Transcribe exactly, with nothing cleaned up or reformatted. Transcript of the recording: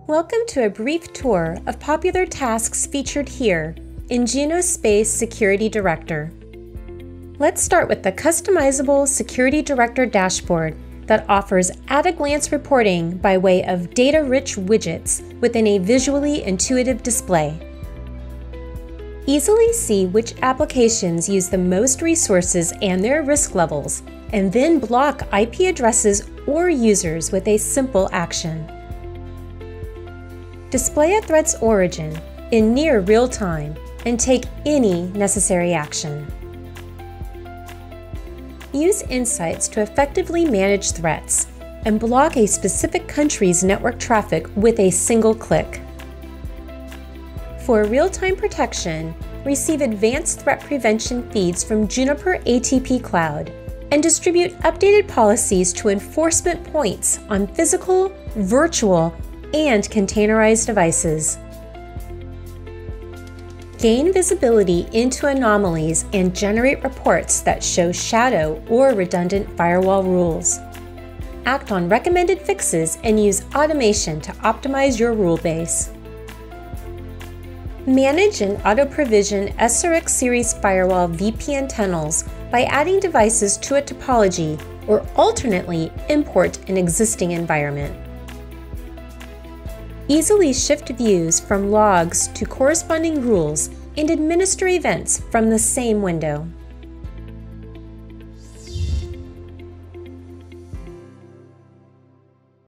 Welcome to a brief tour of popular tasks featured here in Junospace Security Director. Let's start with the customizable Security Director dashboard that offers at-a-glance reporting by way of data-rich widgets within a visually intuitive display. Easily see which applications use the most resources and their risk levels, and then block I P addresses or users with a simple action. Display a threat's origin in near real time and take any necessary action. Use insights to effectively manage threats and block a specific country's network traffic with a single click. For real-time protection, receive advanced threat prevention feeds from Juniper A T P Cloud and distribute updated policies to enforcement points on physical, virtual, and containerized devices. Gain visibility into anomalies and generate reports that show shadow or redundant firewall rules. Act on recommended fixes and use automation to optimize your rule base. Manage and auto-provision S R X series firewall V P N tunnels by adding devices to a topology or alternately import an existing environment. Easily shift views from logs to corresponding rules and administer events from the same window.